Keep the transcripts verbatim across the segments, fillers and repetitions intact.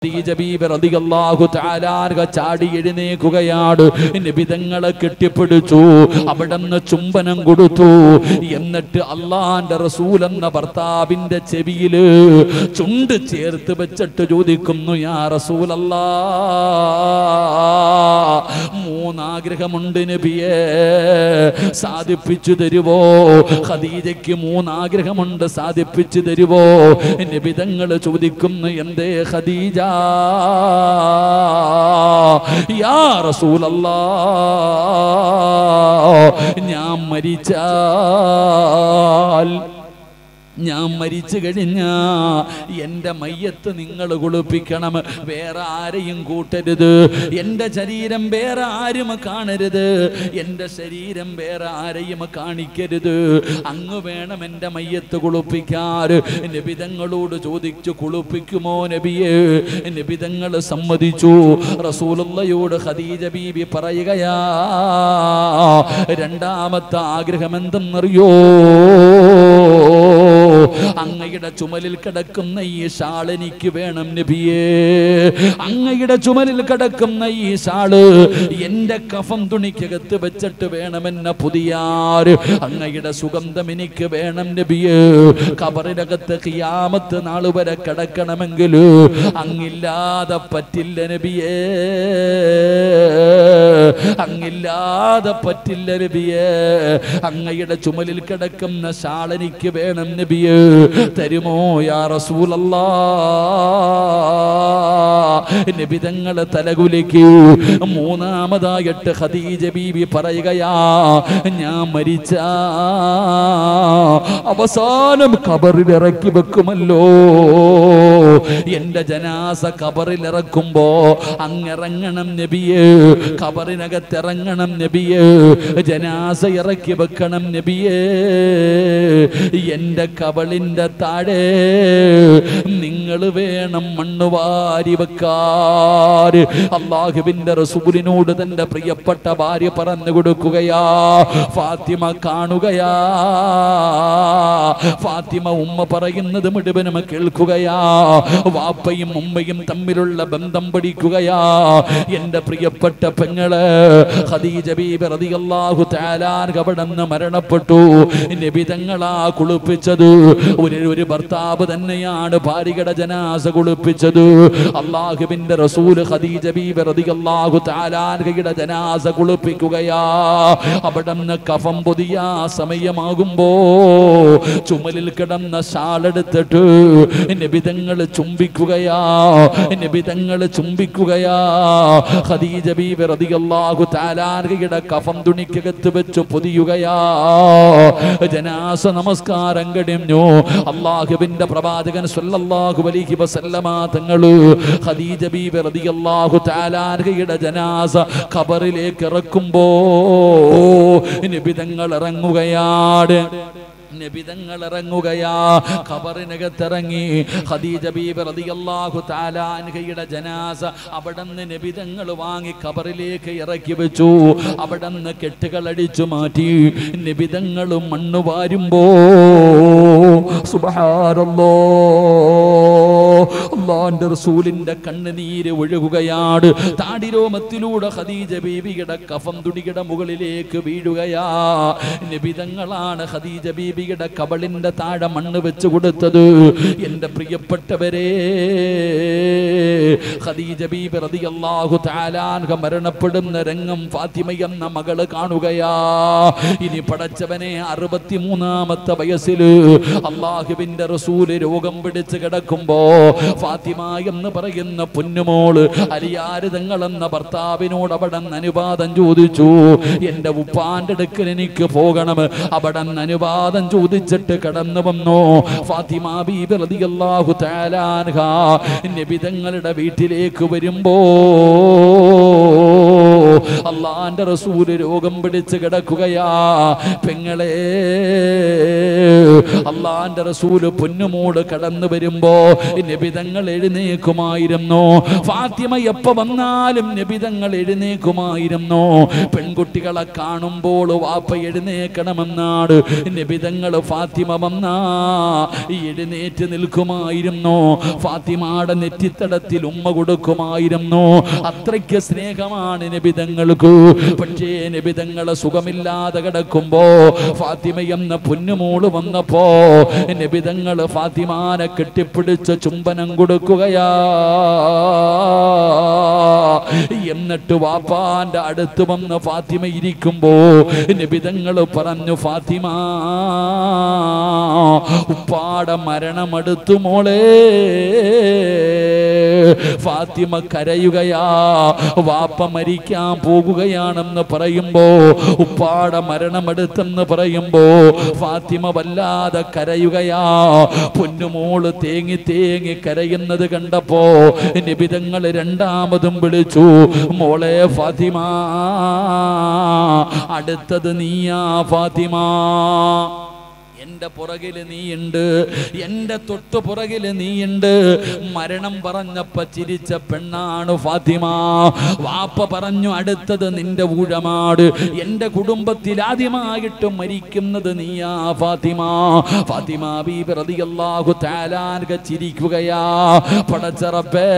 ഖദീജ ബീബി റളിയല്ലാഹു തആല അൻഹ ചാടി എഴുന്നേൽക്കുകയാണ്. നബി തങ്ങളെ കെട്ടിപ്പിടിച്ചു, അവിടുന്ന് ചുംബനം കൊടുത്തു. എന്നിട്ട് അല്ലാഹുവിന്റെ റസൂൽ എന്ന ഭർത്താവിന്റെ ചെവിയില് ചുണ്ട് ചേർത്ത് വെച്ചിട്ട് ചോദിക്കുന്നു, യാ റസൂലല്ലാഹ്, മൂന്നാഗ്രഹമുണ്ട് നബിയെ, സാധിപ്പിച്ചു തരുവോ? ഖദീജയ്ക്ക് മൂന്നാഗ്രഹമുണ്ട്, സാധിപ്പിച്ചു തരുവോ? നബി തങ്ങൾ ചോദിക്കുന്നു, എന്തേ ഖദീജ? യാ റസൂലല്ലാഹ്, ഞാൻ മരിച്ചാൽ ഞാൻ മരിച്ചു കഴിഞ്ഞാ എൻ്റെ മയ്യത്ത് നിങ്ങൾ കുളിപ്പിക്കണം, വേറെ ആരെയും കൂട്ടരുത്. എൻ്റെ ശരീരം വേറെ ആരും കാണരുത്, എൻ്റെ ശരീരം വേറെ ആരെയും കാണിക്കരുത്. അങ്ങ് വേണം എൻ്റെ മയ്യത്ത് കുളിപ്പിക്കാൻ. നബിതങ്ങളോട് ചോദിച്ചു, കുളിപ്പിക്കുമോ നബിയെ? നബിതങ്ങൾ സമ്മതിച്ചു. റസൂലുള്ളാഹിയോട് ഖദീജ ബീബി പറയുകയാ, രണ്ടാമത്തെ ആഗ്രഹം എന്തെന്നറിയോ? അങ്ങയുടെ ചുമലിൽ കിടക്കുന്ന ഈ ഷാൾ എനിക്ക് വേണം നബിയേ. അങ്ങയുടെ ചുമലിൽ കിടക്കുന്ന ഈ ഷാള് എന്റെ കഫം തുണിക്കകത്ത് വെച്ചിട്ട് വേണമെന്ന പുതിയാറ്. അങ്ങയുടെ സുഗന്ധം എനിക്ക് വേണം നബിയേ. ഖബറിനകത്ത് ഖിയാമത്ത് നാൾ വരെ കിടക്കണമെങ്കിൽ അങ്ങില്ലാതെ പറ്റില്ല നബിയേ, അങ്ങില്ലാതെ പറ്റില്ല നബിയേ. അങ്ങയുടെ ചുമലിൽ കിടക്കുന്ന ഷാൾ എനിക്ക് വേണം നബിയേ, തരുമോ യാ റസൂലല്ലാഹ്? നബി തങ്ങൾ തലകുലുക്കി. മൂന്നാമതായിട്ട് ഖദീജ ബീബി പറയുകയാ, ഞാൻ മരിച്ച അവസാനം ഖബറിൽ ഇറക്കി വെക്കുമല്ലോ, എന്റെ ജനാസ ഖബറിൽ ഇറക്കുമ്പോ അങ്ങിറങ്ങണം നബിയേ, ഖബറിനകത്ത് ഇറങ്ങണം നബിയേ, ജനാസ ഇറക്കി വെക്കണം നബിയേ. എന്റെ കബളിന്റെ താഴെ നിങ്ങൾ വേണം മണ്ണ് വാരി വെക്കാൻ. അല്ലാഹുവിന്റെ റസൂലിനോട് തന്റെ പ്രിയപ്പെട്ട ഭാര്യ പറഞ്ഞു കൊടുക്കുകയാ. ഫാത്തിമ കാണുകയാ, ഫാത്തിമ ഉമ്മ പറയുന്നത് മുഴുവനും കേൾക്കുകയാ. വാപ്പയും ഉമ്മയും തമ്മിലുള്ള ബന്ധം പഠിക്കുകയാ. എന്റെ പ്രിയപ്പെട്ട പെങ്ങള് ഖദീജ ബീബി റളിയല്ലാഹു തആല അൻഹ അവിടുന്ന് മരണപ്പെട്ടു. നബി തങ്ങളാ കുളിപ്പിച്ചത്. ഒരു ഒരു ഭർത്താവ് തന്നെയാണ് ഭാര്യയുടെ ജനാസ കുളിപ്പിച്ചത്. അല്ലാഹുവിന്റെ റസൂൽ ഖദീജ ബീബി റളിയല്ലാഹു തആല അൻഹയുടെ ജനാസ കുളിപ്പിക്കുകയാ. അവിടുന്ന് കഫം പൊതിയ സമയമാകുമ്പോ ചുമലിൽ കിടന്ന ഷാളെടുത്തിട്ട് നബി തങ്ങൾ ചുംബിക്കുകയാ, നബി തങ്ങൾ ചുംബിക്കുകയാ. ഖദീജ ബീബി റളിയല്ലാഹു തആല അൻഹയുടെ കഫം തുണിക്കകത്ത് വെച്ച് പൊതിയുകയാ. ജനാസ നമസ്കാരം കഴിഞ്ഞു. അല്ലാഹുവിന്റെ പ്രവാചകൻ സ്വല്ലല്ലാഹു അലൈഹി വസല്ലമ തങ്ങൾ ഖദീജ ബീബി റളിയല്ലാഹു തആല അൻഹയുടെ ജനാസ ഖബറിലേക്ക് ഇറക്കുമ്പോ നബി തങ്ങൾ ഇറങ്ങുകയാണ്. നബിതങ്ങൾ ഇറങ്ങുകയാ. ഖബറിനകത്തിറങ്ങി ഖദീജ ബീബി റളിയല്ലാഹു തആല അൻഹയുടെ ജനാസ അവിടുന്ന് നബിതങ്ങൾ വാങ്ങി ഖബറിലേക്ക് ഇറക്കി വെച്ചു. അവിടുന്ന് കെട്ടുകൾ അടിച്ചു മാറ്റി. നബിതങ്ങൾ മണ്ണ് വാരുമ്പോ സുബ്ഹാനല്ലാഹ്, അല്ലാഹുവിന്റെ റസൂലിന്റെ കണ്ണുനീര് ഒഴുകുകയാണ്. താടിരോമത്തിലൂടെ ഖദീജ ബീബിയുടെ കഫം തുണിയുടെ മുകളിലേക്ക് വീഴുകയാ. നബിതങ്ങളാണ് ഖദീജ ബീബി കബളിന്റെ താഴെ മണ്ണ് വെച്ച് കൊടുത്തത്. എന്റെ പ്രിയപ്പെട്ടവരെ, ഖദീജ ബീബി റളിയല്ലാഹു തആല അൻഹ മരണപ്പെടുന്ന രംഗം ഫാത്തിമ എന്ന മകള് കാണുകയാ. ഇനി പടച്ചവനെ, അറുപത്തിമൂന്നാമത്തെ വയസ്സില് അല്ലാഹുവിന്റെ റസൂല് രോഗം പിടിച്ച് കിടക്കുമ്പോ ഫാത്തിമ എന്ന് പറയുന്ന പൊന്നുമോള് അലിയാര് തങ്ങൾ എന്ന ഭർത്താവിനോട് അവിടെ അനുവാദം ചോദിച്ചു. എന്റെ ഉപ്പാന്റെ അടുക്കൽ എനിക്ക് പോകണം. അവിടെ അനുവാദം ചോദിച്ചിട്ട് കടന്നു വന്നു. ഫാത്തിമ ബീബി റളിയല്ലാഹു തആല അൻഹ നബി തങ്ങളുടെ വീട്ടിലേക്ക് വരുമ്പോ അള്ളാന്റെ റസൂല് രോഗം പിടിച്ച് കിടക്കുകയാ. പെങ്ങളെ, അള്ളാന്റെ റസൂല് പൊന്നുമോട് കടന്നു വരുമ്പോ നബിതങ്ങൾ എഴുന്നേക്കുമായിരുന്നു. ഫാത്തിമ എപ്പോ വന്നാലും നബിതങ്ങൾ എഴുന്നേക്കുമായിരുന്നു. പെൺകുട്ടികളെ കാണുമ്പോൾ വാപ്പ എഴുന്നേക്കണമെന്നാണ് നബിതങ്ങൾ ഫാത്തിമ വന്നാ എഴുന്നേറ്റ് നിൽക്കുമായിരുന്നു. ഫാത്തിമയുടെ നെറ്റിത്തടത്തിൽ ഉമ്മ കൊടുക്കുമായിരുന്നു. അത്രയ്ക്ക് സ്നേഹമാണ് നബിതങ്ങൾക്ക്. പക്ഷേ നബിതങ്ങളെ സുഖമില്ലാതെ കിടക്കുമ്പോ ഫാത്തിമ എന്ന പൊന്നുമോള് വന്നപ്പോ നബിതങ്ങൾ ഫാത്തിമാനെ കെട്ടിപ്പിടിച്ച് ചുംബനം കൊടുക്കുകയാ. എന്നിട്ട് വാപ്പാന്റെ അടുത്ത് വന്ന് ഫാത്തിമ ഇരിക്കുമ്പോ നബിതങ്ങൾ പറഞ്ഞു, ഫാത്തിമ, ഉപ്പാടെ മരണമെടുത്തു മോളെ. ഫാത്തിമ കരയുകയാ. വാപ്പ മരിക്കാൻ പോകുകയാണെന്ന് പറയുമ്പോ, ഉപ്പാടെ മരണമെടുത്തെന്ന് പറയുമ്പോ ഫാത്തിമ വല്ലാതെ കരയുകയാ. പൊന്നുമോള് തേങ്ങി തേങ്ങി കരയുന്നത് കണ്ടപ്പോ നബിതങ്ങൾ രണ്ടാമതും വിളിച്ചു, മോളെ ഫാത്തിമ, അടുത്തത് നീയാ ഫാത്തിമ. എന്റെ പുറകില് നീയുണ്ട്, എന്റെ തൊട്ടു പുറകില് നീയുണ്ട്. മരണം പറഞ്ഞപ്പോ ചിരിച്ച പെണ്ണാണ് ഫാത്തിമ. വാപ്പ പറഞ്ഞു, അടുത്തത് നിന്റെ ഊഴമാട്. എന്റെ കുടുംബത്തിൽ ആദ്യമായിട്ട് മരിക്കുന്നത് നീയാ ഫാത്തിമ. ഫാത്തിമ ബീബി റളിയല്ലാഹു തആല അൻഹ ചിരിക്കുകയാ. പടച്ച റബ്ബേ,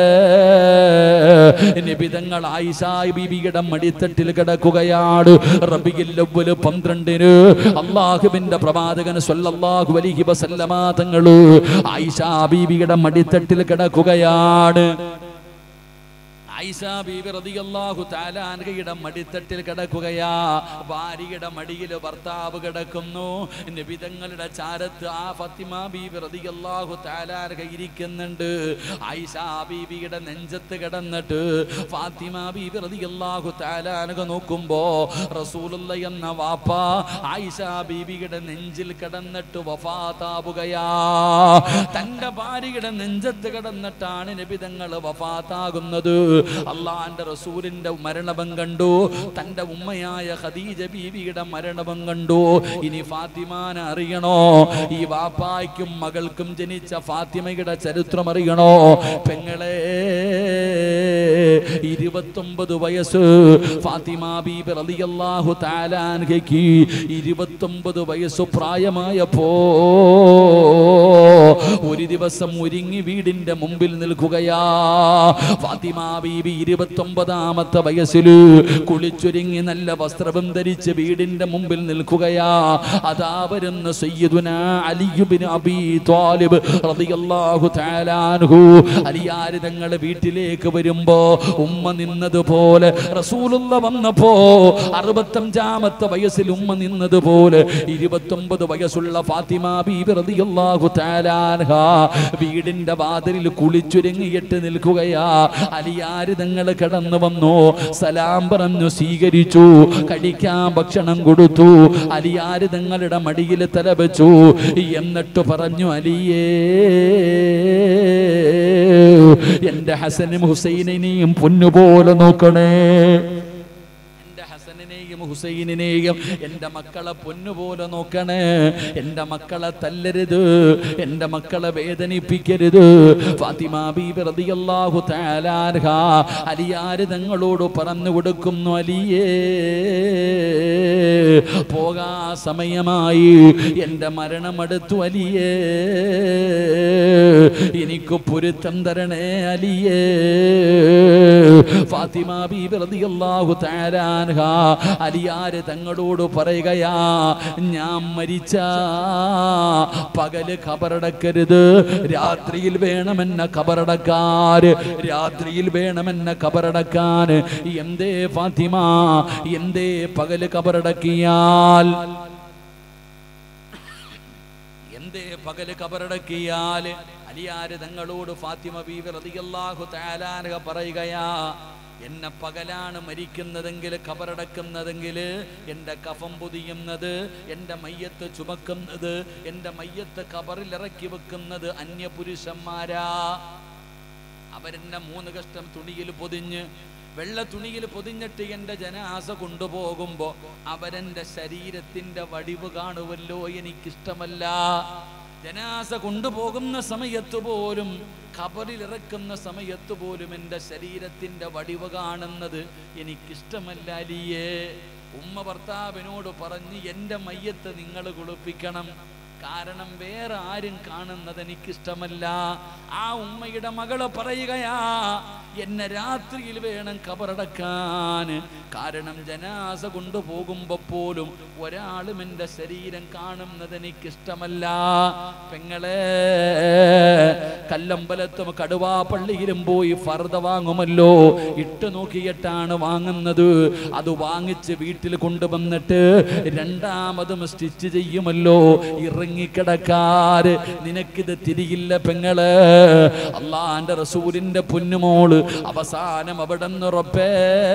നബിതങ്ങൾ ആയിഷ ബീബിയുടെ മടിത്തട്ടിൽ കിടക്കുകയാണ്. റബീഉൽ അവ്വൽ പന്ത്രണ്ടിന് അല്ലാഹുവിന്റെ പ്രവാചകൻ സല്ലല്ലാഹു അലൈഹി വസല്ലമ തങ്ങള് ആയിഷ ബീബിയുടെ മടിത്തട്ടിൽ കിടക്കുകയാണ്. ആയിഷ ബീബി റളിയല്ലാഹു തആല അൻഹയുടെ മടിത്തട്ടിൽ കിടക്കുകയാ. ഭാര്യയുടെ മടിയിൽ ഭർത്താവ് കിടക്കുന്നു. നബിതങ്ങളുടെ ചാരത്ത് ആ ഫാത്തിമ ബീബി റളിയല്ലാഹു തആല അൻഹ ഇരിക്കുന്നുണ്ട്. ആയിഷ ബീബിയുടെ നെഞ്ചത്ത് കിടന്നിട്ട് ഫാത്തിമ ബീബി റളിയല്ലാഹു തആല അൻഹ നോക്കുമ്പോ റസൂലുള്ളാഹി എന്ന വാപ്പ ആയിഷ ബീബിയുടെ നെഞ്ചിൽ കിടന്നിട്ട് വഫാത്താവുകയാ. തന്റെ ഭാര്യയുടെ നെഞ്ചത്ത് കിടന്നിട്ടാണ് നബിതങ്ങൾ വഫാത്താകുന്നത്. അള്ളാന്റെ റസൂലിന്റെ മരണവും കണ്ടു, തന്റെ ഉമ്മയായ ഖദീജ ബീവിയുടെ മരണവും കണ്ടു. ഇനി ഫാത്തിമാനെ അറിയണോ? ഈ വാപ്പായ്ക്കും മകൾക്കും ജനിച്ച ഫാത്തിമയുടെ ചരിത്രം അറിയണോ? പെങ്ങളെ, ഇരുപത്തൊമ്പത് വയസ്സ് ഫാത്തിമ ബീബി റളിയല്ലാഹു തആല അൻഹയ്ക്ക് ഇരുപത്തൊമ്പത് വയസ്സ് പ്രായമായപ്പോ ഒരു ദിവസം ഒരുങ്ങി വീടിന്റെ മുമ്പിൽ നിൽക്കുകയാ. ഫാത്തിമ ബീബി ഇരുപത്തൊമ്പതാമത്തെ വയസ്സില് കുളിച്ചൊരുങ്ങി നല്ല വസ്ത്രവും ധരിച്ച് വീടിന്റെ മുമ്പിൽ നിൽക്കുകയാ. അതാ വരുന്ന സയ്യിദുനാ അലി ഇബ്നു അബീ ത്വാലിബ് റളിയല്ലാഹു തആല അൻഹു. അലിയാർ തങ്ങൾ വീട്ടിലേക്ക് വരുമ്പോ ഉമ്മ നിന്നതുപോലെ റസൂലുള്ളാഹി വന്നപ്പോ അറുപത്തഞ്ചാമത്തെ വയസ്സിൽ ഉമ്മ നിന്നതുപോലെ ഇരുപത്തൊമ്പത് വയസ്സുള്ള ഫാത്തിമ ബീബി റളിയല്ലാഹു തആല അൻഹ വീടിന്റെ വാതിലിൽ കുളിച്ചൊരുങ്ങിയിട്ട് നിൽക്കുകയാ. അലിയാർ തങ്ങൾ കടന്നു വന്നു, സലാം പറഞ്ഞു സ്വീകരിച്ചു, കഴിക്കാൻ ഭക്ഷണം കൊടുത്തു. അലിയാർ തങ്ങളുടെ മടിയിൽ തല വെച്ചു. എന്നിട്ട് പറഞ്ഞു, അലിയേ, എന്റെ ഹസനും ഹുസൈനിനെയും പൊന്നുപോലെ നോക്കണേ. ഹുസൈനിനെയും എന്റെ മക്കളെ പൊന്നുപോലെ നോക്കണേ. എന്റെ മക്കളെ തല്ലരുത്, എന്റെ മക്കളെ വേദനിപ്പിക്കരുത്. ഫാത്തിമ ബീബി റളിയല്ലാഹു തആല അൻഹ അലിയാർ തങ്ങളോട് പറഞ്ഞു കൊടുക്കുന്നു, അലിയേ, പോകാ സമയമായി, എന്റെ മരണമെടുത്തു അലിയേ, എനിക്ക് പൊരുത്തം തരണേ അലിയേ. ഫാത്തിമ ബീബി റളിയല്ലാഹു തആല അൻഹ അലിയാര് തങ്ങളോട് പറയുകയാ, ഞാൻ മരിച്ച പകല് ഖബറടക്കരുത്, രാത്രിയിൽ വേണമെന്ന ഖബറടക്കാര്, രാത്രിയിൽ വേണമെന്ന ഖബറടക്കാൻ. എന്തേ ഫാത്തിമ, എന്തേ പകല് ഖബറടക്കിയാൽ, എന്തേ പകല് ഖബറടക്കിയാൽ? അലിയാര് തങ്ങളോട് ഫാത്തിമ ബീവി റളിയല്ലാഹു തആല അൻഹ പറയുകയാ, എന്നെ പകലാണ് മരിക്കുന്നതെങ്കിൽ ഖബറടക്കുന്നതെങ്കിൽ എൻ്റെ കഫം പൊതിയുന്നത്, എൻ്റെ മയ്യത്ത് ചുമക്കുന്നത്, എൻ്റെ മയ്യത്ത് ഖബറിൽ ഇറക്കി വെക്കുന്നത് അന്യപുരുഷന്മാരാ. അവരെന്നെ മൂന്ന് കഷ്ടം തുണിയിൽ പൊതിഞ്ഞ് വെള്ള തുണിയിൽ പൊതിഞ്ഞിട്ട് എൻ്റെ ജനാസ കൊണ്ടുപോകുമ്പോ അവരെൻ്റെ ശരീരത്തിന്റെ വടിവ് കാണുമല്ലോ, എനിക്കിഷ്ടമല്ല. ജനാസ കൊണ്ടുപോകുന്ന സമയത്ത് പോലും, ഖബറിൽ ഇറക്കുന്ന സമയത്ത് പോലും എൻ്റെ ശരീരത്തിന്റെ വടിവ് കാണുന്നത് എനിക്കിഷ്ടമല്ല അലിയേ. ഉമ്മ ഭർത്താവിനോട് പറഞ്ഞ് എൻ്റെ മയ്യത്ത് നിങ്ങൾ കുളിപ്പിക്കണം, കാരണം വേറെ ആരും കാണുന്നത് എനിക്കിഷ്ടമല്ല. ആ ഉമ്മയുടെ മകള് പറയുകയാ, എന്നെ രാത്രിയിൽ വേണം ഖബറടക്കാൻ, കാരണം ജനാസ കൊണ്ടുപോകുമ്പോ പോലും ഒരാളും എൻ്റെ ശരീരം കാണുന്നത് എനിക്കിഷ്ടമല്ല. പെങ്ങളെ, കല്ലമ്പലത്തും കടുവാ പള്ളിയിലും പോയി ഫർദ വാങ്ങുമല്ലോ, ഇട്ട് നോക്കിയിട്ടാണ് വാങ്ങുന്നത്. അത് വാങ്ങിച്ച് വീട്ടിൽ കൊണ്ടുവന്നിട്ട് രണ്ടാമതും സ്റ്റിച്ച് ചെയ്യുമല്ലോ. ഇറങ്ങിക്കിടക്കാര് നിനക്കിത് തിരിയില്ല പെങ്ങള്. അള്ളാന്റെ റസൂലിന്റെ പൊന്നുമോള് അവസാനം അവിടെ നിന്ന് റബ്ബേ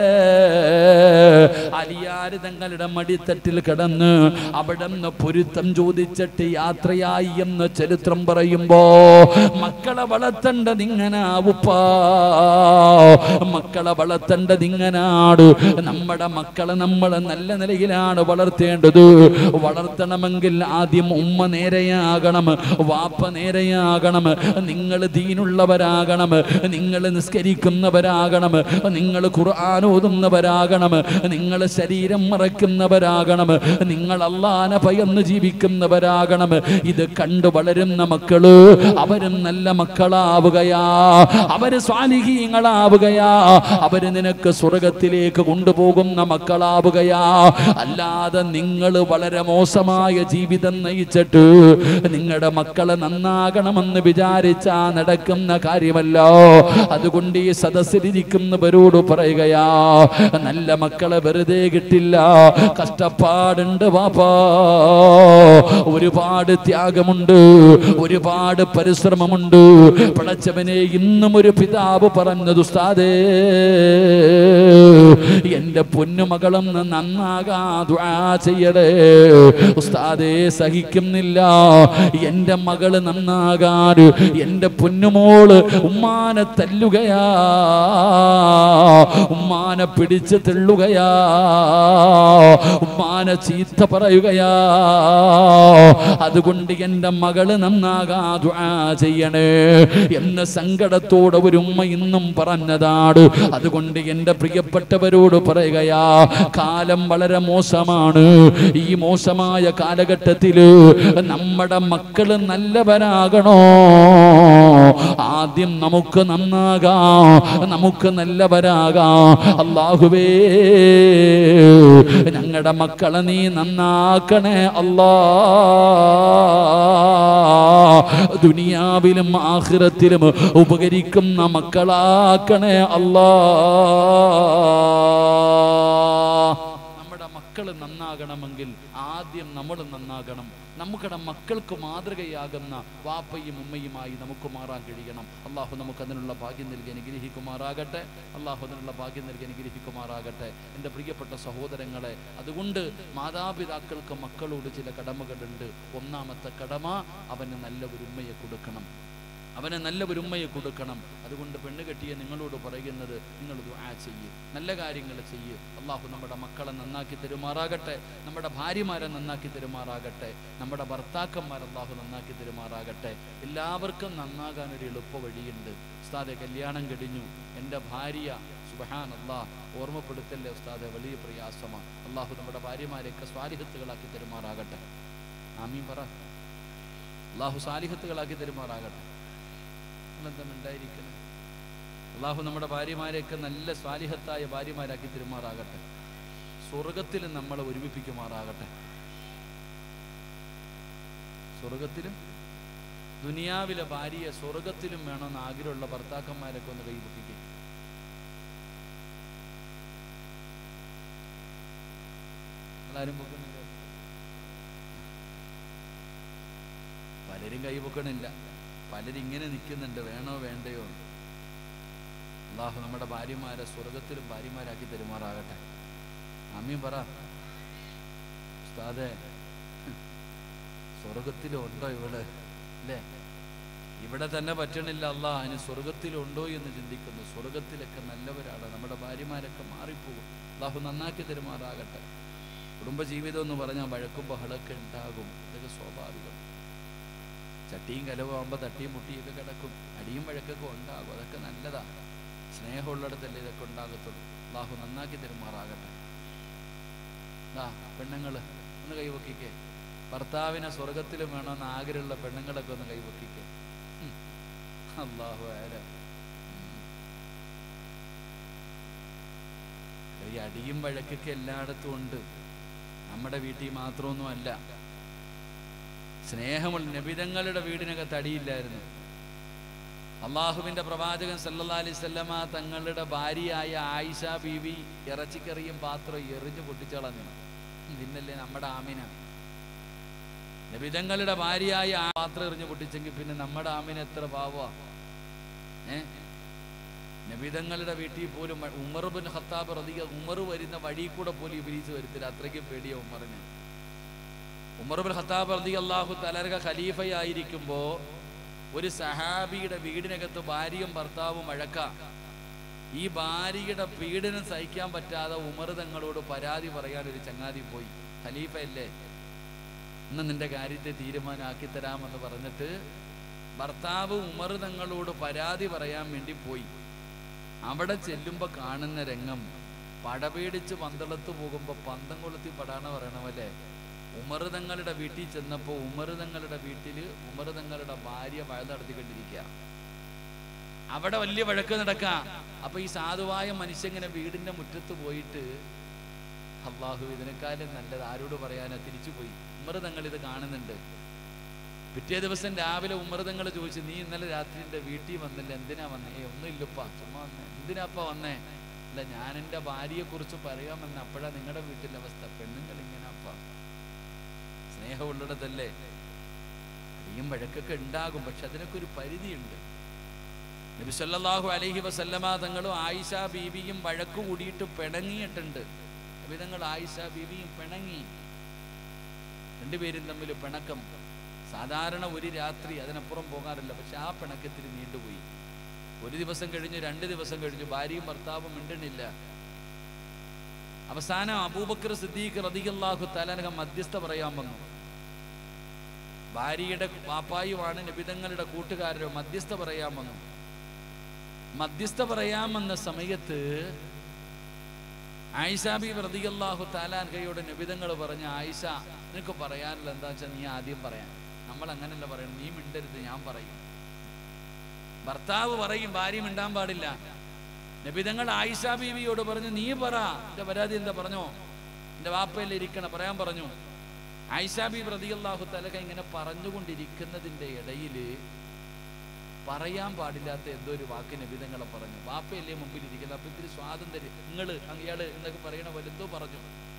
അലിയാര് തങ്ങളുടെ മടിത്തട്ടിൽ കിടന്ന് അവിടെ നിന്ന് പൊരുത്തം ചോദിച്ചിട്ട് യാത്രയായി എന്ന് ചരിത്രം പറയുമ്പോ, മക്കളെ വളർത്തേണ്ടത് ഇങ്ങനാവുപ്പാ, മക്കളെ വളർത്തേണ്ടത് ഇങ്ങനാണ്. നമ്മുടെ മക്കളെ നമ്മൾ നല്ല നിലയിലാണ് വളർത്തേണ്ടത്. വളർത്തണമെങ്കിൽ ആദ്യം ഉമ്മ നേരെയാകണം, വാപ്പ നേരെയാകണം, നിങ്ങൾ ദീനുള്ളവരാകണം, നിങ്ങൾ നിസ്കരിക്കുന്നവരാകണം, നിങ്ങൾ ഖുർആൻ ഓതുന്നവരാകണം, നിങ്ങൾ ശരീരം മറക്കുന്നവരാകണം, നിങ്ങൾ അല്ലാഹനെ ഭയന്ന് ജീവിക്കുന്നവരാകണം. ഇത് കണ്ടു വളരുന്ന മക്കള് അവരും നല്ല മക്കളാവുകയാ, അവര് സ്വാലിഹീങ്ങളാവുകയാ, അവര് നിനക്ക് സ്വർഗത്തിലേക്ക് കൊണ്ടുപോകുന്ന മക്കളാവുകയാ. അല്ലാതെ നിങ്ങൾ വളരെ മോശമായ ജീവിതം നയിച്ചിട്ട് നിങ്ങളുടെ മക്കളെ നന്നാകണമെന്ന് വിചാരിച്ചാ നടക്കുന്ന കാര്യമല്ലോ. അതുകൊണ്ട് ഈ സദസ്സിലിരിക്കുന്നവരോട് പറയുകയാ, നല്ല മക്കളെ വെറുതെ കിട്ടില്ല, കഷ്ടപ്പാടുണ്ട് വാപ്പാ, ഒരുപാട് ത്യാഗമുണ്ട്, ഒരുപാട് പരിശ്രമമുണ്ട്. പടച്ചവനെ, ഇന്നും ഒരു പിതാവ് പറഞ്ഞത്, ഉസ്താദേ എന്റെ പൊന്നുമകളൊന്ന് നന്നാകാ ദുആ ചെയ്യടേ ഉസ്താദേ, സഹിക്കുന്നില്ല എന്റെ മകള് നന്നാകാൻ. എന്റെ പൊന്നുമോള് ഉമ്മാനെ തല്ലുകയാ, ഉമ്മാനെ പിടിച്ച് തെള്ളുകയാ, ഉമ്മാനെ ചീത്ത പറയുകയാ. അതുകൊണ്ട് എന്റെ മകള് നന്നാകാ ദുആ ചെയ്യണേ എന്ന് സങ്കടത്തോടെ ഒരു ഉമ്മ ഇന്നും പറഞ്ഞതാണ്. അതുകൊണ്ട് എന്റെ പ്രിയപ്പെട്ടവരോട് പറയുകയാ, കാലം വളരെ മോശമാണ്. ഈ മോശമായ കാലഘട്ടത്തില് നമ്മുടെ മക്കള് നല്ലവരാകണോ, ആദ്യം നമുക്ക് നന്നാകാം, നമുക്ക് നല്ലവരാകാം. അല്ലാഹുവേ, ഞങ്ങളുടെ മക്കളെ നീ നന്നാക്കണേ അല്ലാ, ദുനിയാവിലും ആഖിറത്തിലും ഉപകരിക്കുന്ന മക്കളാക്കണേ അല്ലാ. നമ്മുടെ മക്കൾ നന്നാകണമെങ്കിൽ ആദ്യം നമ്മൾ നന്നാകണം. നമ്മുടെ മക്കൾക്ക് മാതൃകയാകുന്ന വാപ്പയും ഉമ്മയുമായി നമുക്ക് മാറാൻ കഴിയണം. അള്ളാഹു നമുക്ക് അതിനുള്ള ഭാഗ്യം നൽകി അനുഗ്രഹിക്കുമാറാകട്ടെ. അള്ളാഹു അതിനുള്ള ഭാഗ്യം നൽകി അനുഗ്രഹിക്കുമാറാകട്ടെ. എൻ്റെ പ്രിയപ്പെട്ട സഹോദരങ്ങളെ, അതുകൊണ്ട് മാതാപിതാക്കൾക്ക് മക്കളോട് ചില കടമകളുണ്ട്. ഒന്നാമത്തെ കടമ, അവന് നല്ല ഒരു ഉമ്മയെ കൊടുക്കണം, അവനെ നല്ല ഒരു ഉമ്മയെ കൊടുക്കണം. അതുകൊണ്ട് പെണ്ണ് കെട്ടിയ നിങ്ങളോട് പറയുന്നത്, നിങ്ങൾ ദുആ ചെയ്യ്, നല്ല കാര്യങ്ങൾ ചെയ്യ്. അള്ളാഹു നമ്മുടെ മക്കളെ നന്നാക്കി തരുമാറാകട്ടെ, നമ്മുടെ ഭാര്യമാരെ നന്നാക്കി തരുമാറാകട്ടെ, നമ്മുടെ ഭർത്താക്കന്മാരെ അള്ളാഹു നന്നാക്കി തരുമാറാകട്ടെ. എല്ലാവർക്കും നന്നാകാൻ ഒരു എളുപ്പ വഴിയുണ്ട്. ഉസ്താദെ, കല്യാണം കഴിഞ്ഞു, എൻ്റെ ഭാര്യ സുബ്ഹാനല്ലാഹ്, ഓർമ്മപ്പെടുത്തല്ലേ ഉസ്താദെ, വലിയ പ്രയാസമാണ്. അള്ളാഹു നമ്മുടെ ഭാര്യമാരെയൊക്കെ സ്വാലിഹത്തുകളാക്കി തരുമാറാകട്ടെ. ആമീൻ പറ. അള്ളാഹു സ്വാലിഹത്തുകളാക്കി തരുമാറാകട്ടെ. ഉണ്ടായിരിക്കണം. അള്ളാഹു നമ്മുടെ ഭാര്യമാരെയൊക്കെ നല്ല സ്വാലിഹത്തായ ഭാര്യമാരാക്കി തരുമാറാകട്ടെ. സ്വർഗത്തിലും നമ്മളെ ഒരുമിപ്പിക്കുമാറാകട്ടെ. സ്വർഗത്തിലും ദുനിയാവിലെ ഭാര്യയെ സ്വർഗത്തിലും വേണമെന്ന് ആഗ്രഹമുള്ള ഭർത്താക്കന്മാരൊക്കെ ഒന്ന് കൈപിടിക്കുക. എല്ലാരും പൊക്കണില്ല, പലരും കൈ പൊക്കണില്ല, പലരും ഇങ്ങനെ നിൽക്കുന്നുണ്ട്, വേണോ വേണ്ടയോ. അള്ളാഹു നമ്മുടെ ഭാര്യമാരെ സ്വർഗത്തിലും ഭാര്യമാരാക്കി തരുമാറാകട്ടെ. ആമീൻ പറ. ഉസ്താദേ, സ്വർഗത്തിലും ഉണ്ടോ ഇവള്? അല്ലേ? ഇവിടെ തന്നെ പറ്റണില്ല അല്ലാ, അതിന് സ്വർഗത്തിലുണ്ടോ എന്ന് ചിന്തിക്കുന്നു. സ്വർഗത്തിലൊക്കെ നല്ലവരാണ്, നമ്മുടെ ഭാര്യമാരൊക്കെ മാറിപ്പോകും. അള്ളാഹു നന്നാക്കി തരുമാറാകട്ടെ. കുടുംബജീവിതം എന്ന് പറഞ്ഞാൽ വഴക്കും ബഹളമൊക്കെ ഉണ്ടാകും, ഇതൊക്കെ സ്വാഭാവികം. ചട്ടിയും കലവും ആകുമ്പോൾ തട്ടിയും മുട്ടിയൊക്കെ കിടക്കും, അടിയും വഴക്കൊക്കെ ഉണ്ടാകും, അതൊക്കെ നല്ലതാണ്. സ്നേഹമുള്ളിടത്തല്ലേ ഇതൊക്കെ ഉണ്ടാകത്തുള്ളൂ. അള്ളാഹു നന്നാക്കി തരുമാറാകട്ടെ. ആ പെണ്ണുങ്ങൾ ഒന്ന് കൈവക്കിക്കേ. ഭർത്താവിനെ സ്വർഗത്തിലും വേണമെന്ന് ആഗ്രഹമുള്ള പെണ്ണുങ്ങളൊക്കെ ഒന്ന് കൈവക്കിക്കേ. അല്ലാഹു അഅലം. ഈ അടിയും വഴക്കൊക്കെ എല്ലായിടത്തും ഉണ്ട്, നമ്മുടെ വീട്ടിൽ മാത്രമൊന്നും അല്ല. സ്നേഹമുള്ള നബിതങ്ങളുടെ വീടിനകത്ത് അടിയില്ലായിരുന്നു. അള്ളാഹുവിന്റെ പ്രവാചകൻ സല്ലല്ലാഹു അലൈഹി വസല്ലമ തങ്ങളുടെ ഭാര്യയായ ആയിഷ ബീവി ഇറച്ചിക്കറിയും പാത്രം എറിഞ്ഞു പൊട്ടിച്ചളഞ്ഞു. പിന്നല്ലേ നമ്മുടെ ആമിന. നബിതങ്ങളുടെ ഭാര്യയായ ആ പാത്രം എറിഞ്ഞു പൊട്ടിച്ചെങ്കിൽ പിന്നെ നമ്മുടെ ആമിന എത്ര പാവാ. ഏ നബിതങ്ങളുടെ വീട്ടിൽ പോലും ഉമർ ബിൻ ഖത്താബ് റളിയല്ലാഹു ഉമർ വരുന്ന വഴി കൂടെ പോലും ഇബ്ലീസ് വരുത്തില്ല, അത്രയ്ക്കും പേടിയ ഉമറിന്. ഉമർ ബിൻ ഖത്താബ് റളിയല്ലാഹു തആല ഖലീഫയായിരിക്കുമ്പോ ഒരു സഹാബിയുടെ വീടിനകത്ത് ഭാര്യയും ഭർത്താവും വഴക്ക. ഈ ഭാര്യയുടെ പീഡനം സഹിക്കാൻ പറ്റാതെ ഉമർ തങ്ങളോട് പരാതി പറയാൻ ഒരു ചങ്ങാതി പോയി. ഖലീഫയല്ലേ, ഇന്ന് നിന്റെ കാര്യത്തെ തീരുമാനമാക്കി തരാമെന്ന് പറഞ്ഞിട്ട് ഭർത്താവ് ഉമർ തങ്ങളോട് പരാതി പറയാൻ വേണ്ടി പോയി. അവിടെ ചെല്ലുമ്പോൾ കാണുന്ന രംഗം, പടപേടിച്ച് പന്തളത്ത് പോകുമ്പോൾ പന്തം കൊളുത്തി പടാണ് പറയണമല്ലേ. ഉമർ തങ്ങളുടെ വീട്ടിൽ ചെന്നപ്പോൾ ഉമർ തങ്ങളുടെ വീട്ടിൽ ഉമർ തങ്ങളുടെ ഭാര്യ മഴ നടത്തിക്കൊണ്ടിരിക്കുക. അവിടെ വലിയ വഴക്ക് നടക്കാം. അപ്പൊ ഈ സാധുവായ മനുഷ്യങ്ങനെ വീടിന്റെ മുറ്റത്ത് പോയിട്ട് അല്ലാഹു ഇതിനേക്കാളും നല്ലത് ആരോട് പറയാനാ, തിരിച്ചുപോയി. ഉമർ തങ്ങൾ ഇത് കാണുന്നുണ്ട്. പിറ്റേ ദിവസം രാവിലെ ഉമർ തങ്ങൾ ചോദിച്ചു, നീ ഇന്നലെ രാത്രി എൻ്റെ വീട്ടിൽ വന്നില്ല, എന്തിനാ വന്നേ? ഏ ഒന്നും ഇല്ലപ്പാ, ചുമ്മാ വന്നേ. എന്തിനാപ്പ വന്നേ? അല്ല, ഞാൻ എൻ്റെ ഭാര്യയെ കുറിച്ച് പറയാമെന്ന്. അപ്പോഴാ നിങ്ങളുടെ വീട്ടിലെ അവസ്ഥ. പെണ്ണുങ്ങൾ ഇങ്ങനാപ്പാ, സ്നേഹമുള്ളിടത്തല്ലേ അടിയും വഴക്കൊക്കെ ഉണ്ടാകും, പക്ഷെ അതിനൊക്കെ ഒരു പരിധിയുണ്ട്. നബി സല്ലല്ലാഹു അലൈഹി വസല്ലമ തങ്ങളും ആയിഷ ബീവിയും വഴക്ക് കൂടിയിട്ട് പിണങ്ങിയിട്ടുണ്ട്. നബി തങ്ങൾ ആയിഷ ബീവിയും പിണങ്ങി, രണ്ടുപേരും തമ്മിൽ പിണക്കം. സാധാരണ ഒരു രാത്രി, അതിനപ്പുറം പോകാറില്ല, പക്ഷെ ആ പിണക്കത്തിൽ നീണ്ടുപോയി. ഒരു ദിവസം കഴിഞ്ഞു, രണ്ട് ദിവസം കഴിഞ്ഞു, ഭാര്യയും ഭർത്താവും മിണ്ടണില്ല. അവസാനം അബൂബക്കർ സിദ്ദീഖ് റളിയല്ലാഹു തആല അൻഹു മധ്യസ്ഥ പറയാൻ വന്നു. ഭാര്യയുടെ പാപ്പായുമാണ് നബിതങ്ങളുടെ കൂട്ടുകാരോ, മധ്യസ്ഥ പറയാൻ വന്നു. മധ്യസ്ഥ പറയാമെന്ന സമയത്ത് ആയിഷ ബീവി റളിയല്ലാഹു തആല അൻഹയോട് നബിതങ്ങൾ പറഞ്ഞു, ആയിഷ നിനക്ക് പറയാനുള്ള എന്താ വെച്ചാൽ നീ ആദ്യം പറയാൻ. നമ്മൾ അങ്ങനെയല്ല പറയണം, നീ മിണ്ടരുത്, ഞാൻ പറയും. ഭർത്താവ് പറയും, ഭാര്യ മിണ്ടാൻ പാടില്ല. നബിതങ്ങൾ ആയിഷ ബീവിയോട് പറഞ്ഞു, നീ പറ, എന്റെ പരാതി എന്താ പറഞ്ഞോ, എന്റെ വാപ്പയല്ലേ ഇരിക്കണം, പറയാൻ പറഞ്ഞു. ആയിഷ ബീവി റളിയല്ലാഹു തആല ഇങ്ങനെ പറഞ്ഞുകൊണ്ടിരിക്കുന്നതിന്റെ ഇടയിൽ പറയാൻ പാടില്ലാത്ത എന്തോ ഒരു വാക്ക് നബിതങ്ങളെ പറഞ്ഞു. വാപ്പയല്ലേ മുമ്പിൽ ഇരിക്കുന്നത്, അപ്പൊ ഇത്തിരി സ്വാതന്ത്ര്യം, നിങ്ങള് അങ്ങയാള് എന്നൊക്കെ പറയണ പോലെ എന്തോ പറഞ്ഞു.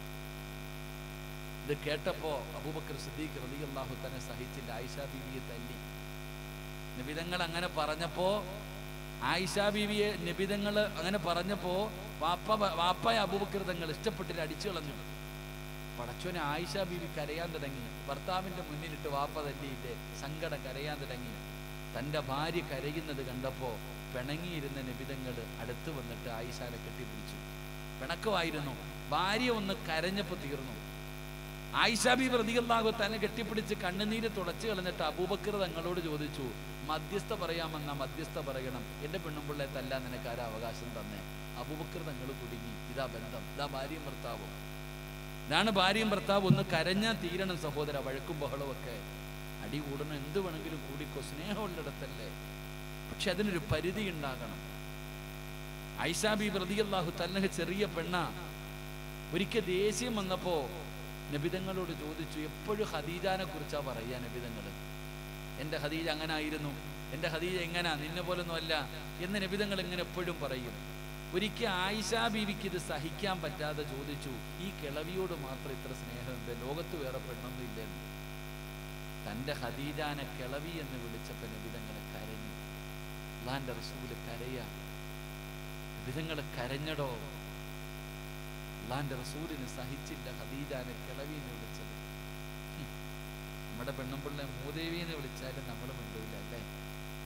ഇത് കേട്ടപ്പോ അബൂബക്കർ സിദ്ദീഖ് റളിയല്ലാഹു തആല സഹിച്ചില്ല, ആയിഷ ബീവിയെ തല്ലി. നബിതങ്ങൾ അങ്ങനെ പറഞ്ഞപ്പോ ആയിഷ ബീവിയെ നബിതങ്ങൾ അങ്ങനെ പറഞ്ഞപ്പോ വാപ്പ വാപ്പായ അബൂബക്കർ തങ്ങൾ ഇഷ്ടപ്പെട്ടില്ല, അടിച്ചു കളഞ്ഞു. പടച്ചോനെ, ആയിഷ ബീവി കരയാൻ തുടങ്ങി. ഭർത്താവിന്റെ മുന്നിലിട്ട് വാപ്പ തല്ലിയില്ലേ, സങ്കടം കരയാൻ തുടങ്ങി. തൻ്റെ ഭാര്യ കരയുന്നത് കണ്ടപ്പോ പിണങ്ങിയിരുന്ന നബിതങ്ങൾ അടുത്ത് വന്നിട്ട് ആയിഷാനെ കെട്ടിപ്പിടിച്ചു. പിണക്കമായിരുന്നു. ഭാര്യ ഒന്ന് കരഞ്ഞപ്പോ തീർന്നു. ആയിഷ ബീവി റളിയല്ലാഹു തആല കെട്ടിപ്പിടിച്ച് കണ്ണുനീര് തുടച്ചു കളഞ്ഞിട്ട് അബൂബക്കർ തങ്ങളോട് ചോദിച്ചു, മധ്യസ്ഥ പറയാമെന്ന മധ്യസ്ഥ പറയണം, എന്റെ പെണ്ണുമ്പിള്ളയെ തല്ലാൻ നിനക്ക് ആരാ അവകാശം തന്നെ? അബൂബക്കർ തങ്ങൾ കുടുങ്ങി. ഇതാ ബന്ധം, ഇതാ ഭാര്യയും ഭർത്താവും. ഇതാണ് ഭാര്യയും ഭർത്താവും. ഒന്ന് കരഞ്ഞാൽ തീരണം സഹോദര. വഴക്കും ബഹളവും ഒക്കെ, അടി കൂടണം, എന്ത് വേണമെങ്കിലും കൂടിക്കോ, സ്നേഹമുള്ളിടത്തല്ലേ. പക്ഷെ അതിനൊരു പരിധി ഉണ്ടാകണം. ആയിഷ ബീവി റളിയല്ലാഹു തആല ചെറിയ പെണ്ണ. ഒരിക്കൽ ദേഷ്യം വന്നപ്പോ നബിതങ്ങളോട് ചോദിച്ചു, എപ്പോഴും ഖദീജാനെ കുറിച്ചാ പറയാ നബിതങ്ങൾ. എൻ്റെ ഖദീജ അങ്ങനെ ആയിരുന്നു, എൻ്റെ ഖദീജ എങ്ങനാ, നിന്നെ പോലൊന്നും അല്ല എന്ന് നബിതങ്ങൾ ഇങ്ങനെ എപ്പോഴും പറയും. ഒരിക്കൽ ആയിഷ ബീവിക്ക് ഇത് സഹിക്കാൻ പറ്റാതെ ചോദിച്ചു, ഈ കിളവിയോട് മാത്രം ഇത്ര സ്നേഹം എന്ത്, ലോകത്ത് വേറെ പെണ്ണൊന്നും ഇല്ലെന്ന്. തൻ്റെ ഖദീജാനെ കിളവി എന്ന് വിളിച്ചപ്പോൾ നബിതങ്ങൾ കരഞ്ഞു. അല്ലാഹുവിൻ്റെ റസൂല് കരയാ. നബിതങ്ങൾ കരഞ്ഞടോ. അല്ലാഹുവിൻ്റെ റസൂലിന് സഹിച്ചില്ല ഖദീജാനെ കിളവി എന്ന് വിളിച്ചത്. നമ്മുടെ പെണ്ണുമ്പിള്ളെ മൂദേവി എന്ന് വിളിച്ചാലും നമ്മൾ മിണ്ടൂല അല്ലേ.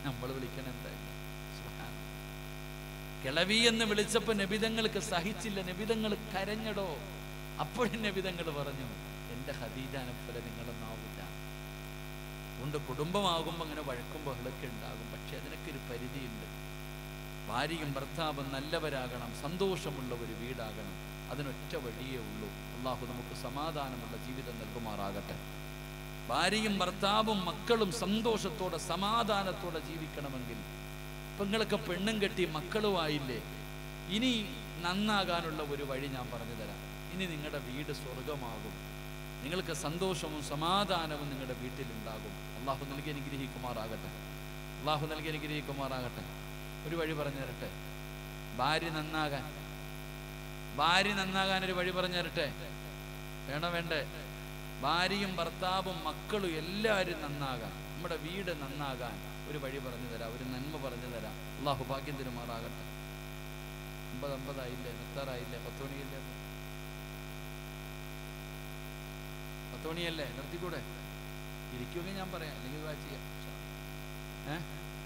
നമ്മൾ വിളിക്കണം എന്തായാലും. കിളവി എന്ന് വിളിച്ചപ്പോ നബിതങ്ങൾക്ക് സഹിച്ചില്ല, നബിതങ്ങൾ കരഞ്ഞടോ. അപ്പോഴും നബിതങ്ങൾ പറഞ്ഞു, എന്റെ ഖദീജാനെ പോലെ നിങ്ങളൊന്നും ആവില്ല. അതുകൊണ്ട് കുടുംബമാകുമ്പോൾ അങ്ങനെ വഴക്കും ബഹളൊക്കെ ഉണ്ടാകും, പക്ഷെ അതിനൊക്കെ ഒരു പരിധിയുണ്ട്. ഭാര്യയും ഭർത്താവും നല്ലവരാകണം, സന്തോഷമുള്ള ഒരു വീടാകണം. അതിനൊറ്റ വഴിയേ ഉള്ളൂ. അള്ളാഹു നമുക്ക് സമാധാനമുള്ള ജീവിതം നൽകുമാറാകട്ടെ. ഭാര്യയും ഭർത്താവും മക്കളും സന്തോഷത്തോടെ സമാധാനത്തോടെ ജീവിക്കണമെങ്കിൽ, പെങ്ങളൊക്കെ പെണ്ണും കെട്ടി മക്കളുമായില്ലേ, ഇനി നന്നാകാനുള്ള ഒരു വഴി ഞാൻ പറഞ്ഞു തരാം. ഇനി നിങ്ങളുടെ വീട് സ്വർഗമാകും, നിങ്ങൾക്ക് സന്തോഷവും സമാധാനവും നിങ്ങളുടെ വീട്ടിലുണ്ടാകും. അള്ളാഹു നൽകി അനുഗ്രഹിക്കുമാറാകട്ടെ. അള്ളാഹു നൽകി അനുഗ്രഹിക്കുമാറാകട്ടെ. ഒരു വഴി പറഞ്ഞു തരട്ടെ, ഭാര്യ നന്നാകാൻ ഭാര്യ നന്നാകാൻ ഒരു വഴി പറഞ്ഞു തരട്ടെ. വേണോ വേണ്ടേ? ഭാര്യയും ഭർത്താവും മക്കളും എല്ലാവരും നന്നാകാൻ, നമ്മുടെ വീട് നന്നാകാൻ ഒരു വഴി പറഞ്ഞു തരാം, ഒരു നന്മ പറഞ്ഞു തരാം. അള്ളാഹു ഭാഗ്യം തരുമാറാകട്ടെ. അമ്പത് അമ്പതായില്ലേ? നിർത്താറായില്ലേ? പത്ത് മണിയല്ലേ? പത്ത് മണിയല്ലേ? നിർത്തിക്കൂടെ? ഇരിക്കുമെങ്കിൽ ഞാൻ പറയാം, അല്ലെങ്കിൽ വാ ചെയ്യാം. ഏഹ്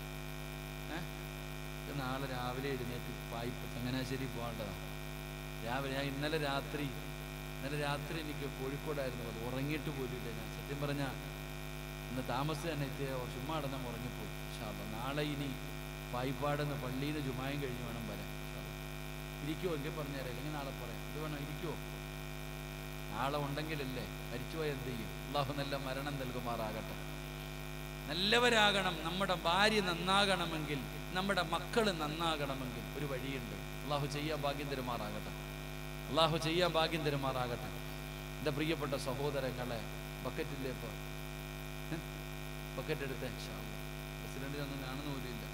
ഏഹ് നാളെ രാവിലെ എഴുന്നേറ്റ് വായ്പ ചങ്ങനാശ്ശേരി പോകേണ്ടതാണ്. രാവിലെ ഞാൻ ഇന്നലെ രാത്രി ഇന്നലെ രാത്രി എനിക്ക് കോഴിക്കോടായിരുന്നു, അത് ഉറങ്ങിയിട്ട് പോലില്ല. ഞാൻ സത്യം പറഞ്ഞാൽ ഇന്ന് താമസിച്ച് തന്നെ എത്തിയ ചുമ്മാ അടന്നം ഉറങ്ങിപ്പോയി. നാളെ ഇനി പായിപ്പാടെന്ന് പള്ളിയിൽ നിന്ന് ജുമായും കഴിഞ്ഞ് വേണം വരാൻ. ഇരിക്കുമോ? എങ്കിൽ പറഞ്ഞുതരാം, അല്ലെങ്കിൽ നാളെ പറയാം. ഇത് വേണം, ഇരിക്കുമോ? നാളെ ഉണ്ടെങ്കിലല്ലേ. മരിച്ചുപോയ എന്ത് ചെയ്യും? അള്ളാഹു നല്ല മരണം നൽകുമാറാകട്ടെ. നല്ലവരാകണം. നമ്മുടെ ഭാര്യ നന്നാകണമെങ്കിൽ, നമ്മുടെ മക്കൾ നന്നാകണമെങ്കിൽ ഒരു വഴിയുണ്ട്. അള്ളാഹു ചെയ്യാൻ ഭാഗ്യം തരുമാറാകട്ടെ. അള്ളാഹു ചെയ്യാൻ ഭാഗ്യം തരുമാറാകട്ടെ. എൻ്റെ പ്രിയപ്പെട്ട സഹോദരങ്ങളെ, ബക്കറ്റില്ലേ? ഇപ്പോൾ ബക്കറ്റ് എടുത്തേ. പ്രസിഡന്റിനൊന്നും കാണുന്ന പോലും ഇല്ല.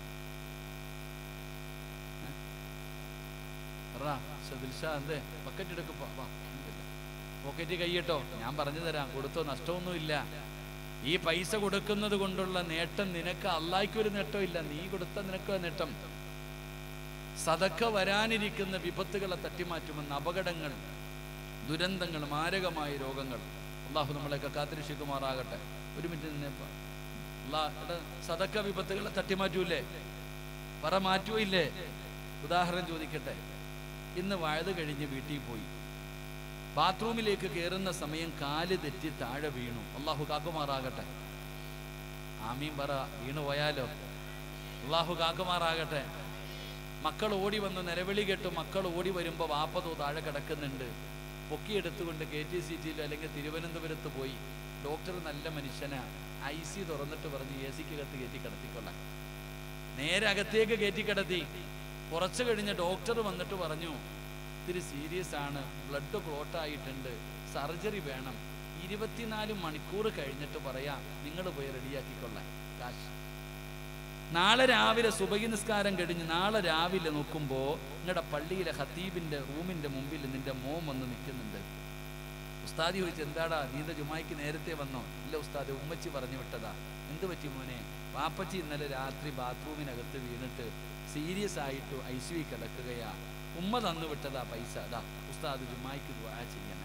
എന്തേ ബക്കറ്റ് എടുക്കപ്പോ? പോക്കറ്റ് കൈയിട്ടോ. ഞാൻ പറഞ്ഞു തരാം, കൊടുത്തോ, നഷ്ടമൊന്നുമില്ല. ഈ പൈസ കൊടുക്കുന്നത് കൊണ്ടുള്ള നേട്ടം നിനക്ക്, അള്ളാഹ്ക്കൊരു നേട്ടമില്ല. നീ കൊടുത്ത നിനക്ക് നേട്ടം. സദക്ക വരാനിരിക്കുന്ന വിപത്തുകളെ തട്ടിമാറ്റുമെന്ന്, അപകടങ്ങൾ, ദുരന്തങ്ങൾ, മാരകമായ രോഗങ്ങൾ. അള്ളാഹു നമ്മളെയൊക്കെ കാത്തിരക്ഷിക്കുമാറാകട്ടെ. ഒരു മിനിറ്റ് നിന്നേപ്പ. അള്ളാഹ് സദക്ക വിപത്തുകളെ തട്ടിമാറ്റൂല്ലേ? പറ, മാറ്റുമില്ലേ? ഉദാഹരണം ചോദിക്കട്ടെ. ഇന്ന് വഴുത് കഴിഞ്ഞ് വീട്ടിൽ പോയി, ബാത്റൂമിലേക്ക് കയറുന്ന സമയം കാല് തെറ്റി താഴെ വീണു. അള്ളാഹു കാക്കുമാറാകട്ടെ. ആമീൻ പറ. വീണു പോയാലോ? അള്ളാഹു കാക്കുമാറാകട്ടെ. മക്കൾ ഓടി വന്ന് നിലവിളി കേട്ടു. മക്കൾ ഓടി വരുമ്പോൾ വാപ്പതോ താഴെ കിടക്കുന്നുണ്ട്. പൊക്കിയെടുത്തുകൊണ്ട് കെ ടി സി ടിയിൽ അല്ലെങ്കിൽ തിരുവനന്തപുരത്ത് പോയി. ഡോക്ടർ നല്ല മനുഷ്യനാ, ഐ സി തുറന്നിട്ട് പറഞ്ഞ് എ സിക്കകത്ത് കയറ്റി കിടത്തിക്കൊള്ളാൻ. നേരെ അകത്തേക്ക് കയറ്റി കിടത്തി. കുറച്ച് കഴിഞ്ഞ് ഡോക്ടർ വന്നിട്ട് പറഞ്ഞു, ഇത്തിരി സീരിയസ് ആണ്, ബ്ലഡ് ക്ലോട്ടായിട്ടുണ്ട്, സർജറി വേണം. ഇരുപത്തിനാല് മണിക്കൂർ കഴിഞ്ഞിട്ട് പറയാം, നിങ്ങൾ പോയി റെഡിയാക്കിക്കൊള്ളാൻ കാശ്. നാളെ രാവിലെ സുബഹി നിസ്കാരം കഴിഞ്ഞ് നാളെ രാവിലെ നോക്കുമ്പോൾ നിങ്ങളുടെ പള്ളിയിലെ ഖത്തീബിന്റെ റൂമിന്റെ മുമ്പിൽ നിന്റെ മോൻ വന്ന് നിൽക്കുന്നുണ്ട്. ഉസ്താദി ചോദിച്ചു, എന്താടാ നീന്റെ ജുമായിക്ക് നേരത്തെ വന്നോ? ഇല്ല ഉസ്താദ്, ഉമ്മച്ചി പറഞ്ഞു വിട്ടതാ. എന്ത് പറ്റി മോനെ? വാപ്പച്ചി ഇന്നലെ രാത്രി ബാത്റൂമിനകത്ത് വീണിട്ട് സീരിയസ് ആയിട്ട് ഐ സി യു കിടക്കുകയാ, ഉമ്മ തന്നു വിട്ടതാ പൈസ. അതാ ഉസ്താദ് ജുമായിക്ക് ദുആ ചെയ്യണേ.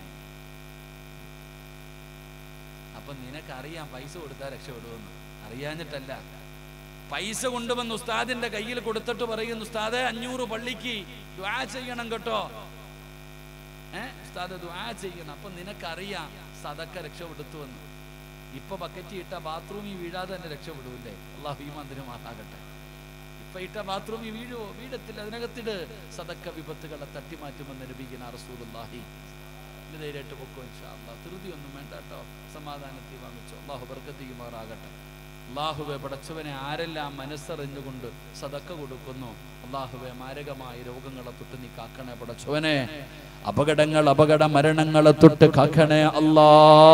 അപ്പൊ നിനക്കറിയാം പൈസ കൊടുത്താൽ രക്ഷപ്പെടുമെന്ന്. അറിയാഞ്ഞിട്ടല്ല, പൈസ കൊണ്ടുവന്ന് ഉസ്താദിന്റെ കയ്യിൽ കൊടുത്തിട്ട് പറയുന്നു, ഉസ്താദെ അഞ്ഞൂറ് പള്ളിക്ക് ദുആ ചെയ്യണം കേട്ടോ. ഏഹ് ഉസ്താദ് ദുആ ചെയ്യണം. അപ്പൊ നിനക്കറിയാം സദക്ക രക്ഷപ്പെടുത്തുവെന്ന്. ഇപ്പൊ ബക്കറ്റ് ഇട്ട ബാത്റൂമിൽ വീഴാതെ തന്നെ രക്ഷപ്പെടൂല്ലേ? അള്ളാഹു ഈമാൻ തരുമാറാകട്ടെ. ഇപ്പൊ ഇട്ട ബാത്റൂമിൽ വീഴുവോ? വീഴത്തില്ല. അതിനകത്തിട്. സദക്ക വിപത്തുകളെ തട്ടിമാറ്റുമെന്ന് നബിയുനാ റസൂലുള്ളാഹി. ധൈര്യമായിട്ട് പൊക്കോ ഇൻഷാ അല്ലാഹ്. ധൃതി ഒന്നും വേണ്ട കേട്ടോ, സമാധാനത്തിൽ വാങ്ങിച്ചോ. അള്ളാഹു ബർക്കത്ത് ചെയ്യുമാറാകട്ടെ. അള്ളാഹുവെ പടച്ചവനെ ആരെല്ലാം മനസ്സറിഞ്ഞുകൊണ്ട് സദക്ക കൊടുക്കുന്നു, അള്ളാഹുവെ മാരകമായ രോഗങ്ങളെ തൊട്ട് നീ കാക്കണേ പടച്ചവനെ. അപകടങ്ങൾ, അപകട മരണങ്ങളെ തൊട്ട് കാക്കണേ അല്ലാ.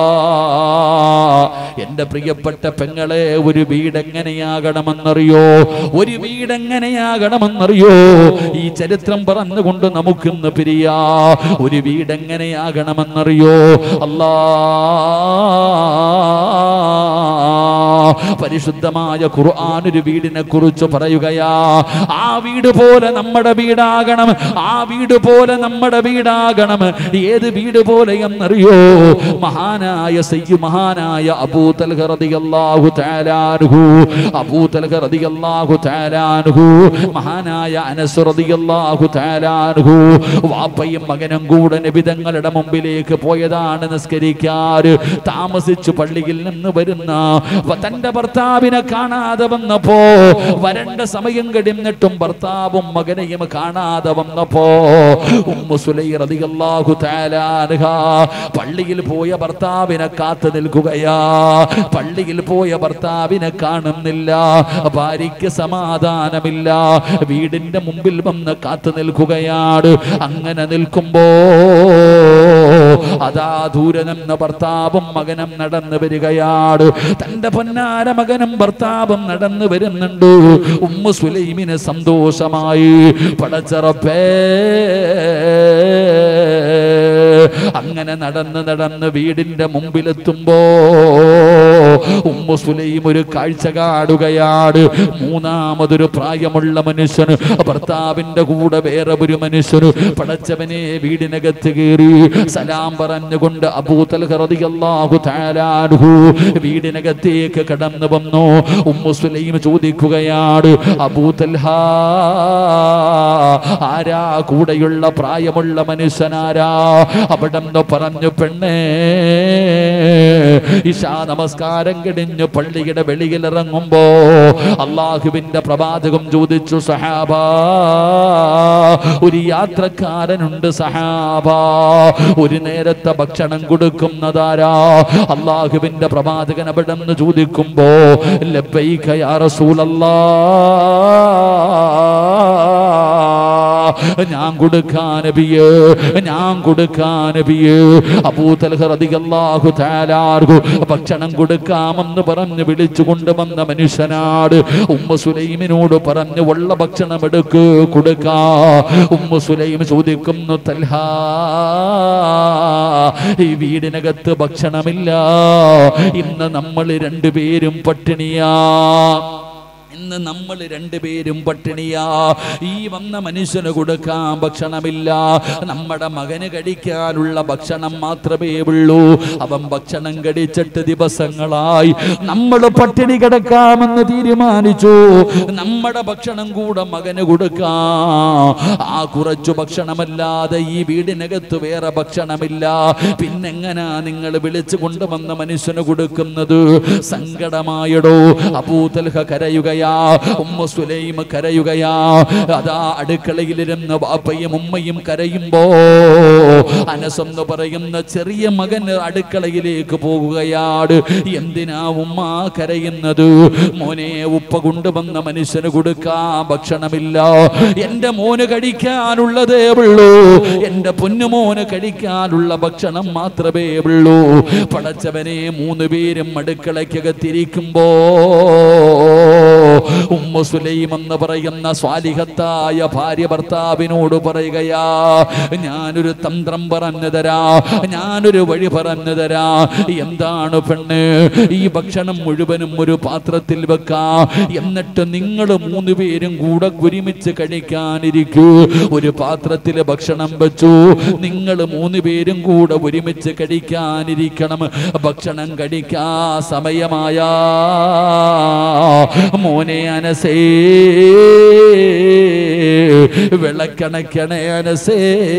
എന്റെ പ്രിയപ്പെട്ട പെങ്ങളെ, ഒരു വീട് എങ്ങനെയാകണമെന്നറിയോ? ഒരു വീട് എങ്ങനെയാകണമെന്നറിയോ? ഈ ചരിത്രം പറഞ്ഞുകൊണ്ട് നമുക്കിന്ന് പിരിയാ. ഒരു വീട് എങ്ങനെയാകണമെന്നറിയോ? അല്ലാ പരിശുദ്ധമായ ഖുർആൻ ഒരു വീടിനെ കുറിച്ച് പറയുകയാ. ആ വീട് പോലെ നമ്മുടെ വീടാകണം, ആ വീട് പോലെ നമ്മുടെ വീടാകണം. ഏത് വീട് പോലെ എന്നറിയോ? മഹാനായ സയ്യിദ് മഹാനായ അബൂ തൽഹ റളിയല്ലാഹു തആല അൻഹു, അബൂ തൽഹ റളിയല്ലാഹു തആല അൻഹു, മഹാനായ അനസ് റളിയല്ലാഹു തആല അൻഹു വാപ്പയും മകനും കൂടെ നബി തങ്ങളുടെ മുമ്പിലേക്ക് പോയതാണ് നിസ്കരിക്കാൻ. താമസിച്ചു പള്ളിയിൽ നിന്ന് വരുന്ന തന്റെ ഭർത്താവിനെ കാണാതെ വന്നപ്പോ, വരണ്ട സമയം കഴിഞ്ഞിട്ടും ഭർത്താവും മകനെയും കാണാതെ വന്നപ്പോ ഉമ്മു സുലൈം റളിയല്ലാഹു തആല അൻഹ പള്ളിയിൽ പോയ ഭർത്താവിനെ കാത്തു നിൽക്കുകയാ. പള്ളിയിൽ പോയ ഭർത്താവിനെ കാണുന്നില്ല, ഭാര്യയ്ക്ക് സമാധാനമില്ല, വീടിന്റെ മുമ്പിൽ വന്ന് കാത്തു നിൽക്കുകയാണ്. അങ്ങനെ നിൽക്കുമ്പോ അതാ ദൂരെ നിന്ന് ഭർത്താവും മകനും നടന്നു വരികയാണ്. തന്റെ പൊന്നാര മകനും ഭർത്താവും നടന്നു വരുന്നുണ്ട്. ഉമ്മു സുലൈമിന് സന്തോഷമായി. പടച്ച റബ്ബേ, അങ്ങനെ നടന്ന് നടന്ന് വീടിന്റെ മുമ്പിലെത്തുമ്പോ ഉമ്മു സുലൈം ഒരു കാഴ്ച കാണുകയാണ്. മൂന്നാമതൊരു പ്രായമുള്ള മനുഷ്യന്, ഭർത്താവിന്റെ കൂടെ വേറെ ഒരു മനുഷ്യന് പടച്ചവനെ വീടിനകത്ത് കയറി സലാം പറഞ്ഞുകൊണ്ട് അബൂ തൽഹ റളിയല്ലാഹു തആല അൻഹു വീടിനകത്തേക്ക് കടന്നു വന്നു. ഉമ്മു സുലൈം ചോദിക്കുകയാണ്, അബൂ തൽഹ, ആരാ കൂടെയുള്ള പ്രായമുള്ള മനുഷ്യനാരാ? അവിടെ പറഞ്ഞു, പെണ്ണേ, ഇശാ നമസ്കാരം കഴിഞ്ഞ് പള്ളിയുടെ വെളിയിൽ ഇറങ്ങുമ്പോ അള്ളാഹുവിന്റെ പ്രവാചകം ചോദിച്ചു, സഹാബാ, ഒരു യാത്രക്കാരനുണ്ട് സഹാബാ, ഒരു നേരത്തെ ഭക്ഷണം കൊടുക്കുന്നതാരാ? അള്ളാഹുവിന്റെ പ്രവാചകൻ അവിടെ നിന്ന് ചോദിക്കുമ്പോ, ലബ്ബൈക യാ റസൂലല്ലാഹ്, ഞാൻ കൊടുക്കാൻ നബിയേ, ഞാൻ കൊടുക്കാൻ നബിയേ. അബൂ തൽഹ റളിയല്ലാഹു തആല അൻഹു ഭക്ഷണം കൊടുക്കാമെന്ന് പറഞ്ഞ് വിളിച്ചു കൊണ്ടുവന്ന മനുഷ്യനാട്. ഉമ്മു സുലൈമിനോട് പറഞ്ഞു, ഉള്ള ഭക്ഷണം എടുക്ക്, കൊടുക്കാ. ഉമ്മു സുലൈം ചോദിക്കുന്നു, തൽഹ, ഈ വീടിനകത്ത് ഭക്ഷണമില്ല, ഇന്ന് നമ്മൾ രണ്ടുപേരും പട്ടിണിയാ, ഇന്ന് നമ്മൾ രണ്ടുപേരും പട്ടിണിയാ. ഈ വന്ന മനുഷ്യന് കൊടുക്കാൻ ഭക്ഷണമില്ല, നമ്മുടെ മകന് കഴിക്കാനുള്ള ഭക്ഷണം മാത്രമേ ഉള്ളൂ. അവൻ ഭക്ഷണം കഴിച്ചിട്ട് ദിവസങ്ങളായി. നമ്മൾ പട്ടിണി കിടക്കാമെന്ന് തീരുമാനിച്ചു. നമ്മുടെ ഭക്ഷണം കൂടെ മകന് കൊടുക്കാം. ആ കുറച്ചു ഭക്ഷണമല്ലാതെ ഈ വീടിനകത്ത് വേറെ ഭക്ഷണമില്ല. പിന്നെങ്ങനാ നിങ്ങൾ വിളിച്ചു കൊണ്ടുവന്ന മനുഷ്യന് കൊടുക്കുന്നത്? സങ്കടമായടോ. അബൂ തൽഹ കരയുകയാ, ഉമ്മു സുലൈം കരയുകയാ. അതാ അടുക്കളയിലിരുന്ന് ബാപ്പയും ഉമ്മയും കരയുമ്പോ അനസ് എന്ന് പറയുന്ന ചെറിയ മകൻ അടുക്കളയിലേക്ക് പോകുകയാണ്. എന്തിനാ ഉമ്മ കരയുന്നത്? മോനെ, ഉപ്പ കൊണ്ടുവന്ന മനുഷ്യന് കൊടുക്കാൻ ഭക്ഷണമില്ല, എന്റെ മോന് കഴിക്കാനുള്ളതേ ഉള്ളൂ, എന്റെ പൊന്നുമോന് കഴിക്കാനുള്ള ഭക്ഷണം മാത്രമേ ഉള്ളൂ. പടച്ചവനെ, മൂന്ന് പേരും അടുക്കളയ്ക്കകത്തിരിക്കുമ്പോ ഉമ്മു സുലൈം എന്ന് പറയുന്ന സ്വാലിഹത്തായ ഭാര്യ ഭർത്താവിനോട് പറയുകയാ, ഞാനൊരു തന്ത്രം പറഞ്ഞു തരാ, ഞാനൊരു വഴി പറഞ്ഞു തരാ. എന്താണ് പെണ്ണ്? ഈ ഭക്ഷണം മുഴുവനും ഒരു പാത്രത്തിൽ വെക്കാ, എന്നിട്ട് നിങ്ങൾ മൂന്ന് പേരും കൂടെ ഒരുമിച്ച് കഴിക്കാനിരിക്കൂ. ഒരു പാത്രത്തിൽ ഭക്ഷണം വെച്ചു, നിങ്ങൾ മൂന്ന് പേരും കൂടെ ഒരുമിച്ച് കഴിക്കാനിരിക്കണം. ഭക്ഷണം കഴിക്കാ സമയമായാ മോനെ അനസേ, വിളക്കണക്കണേ അനസേ,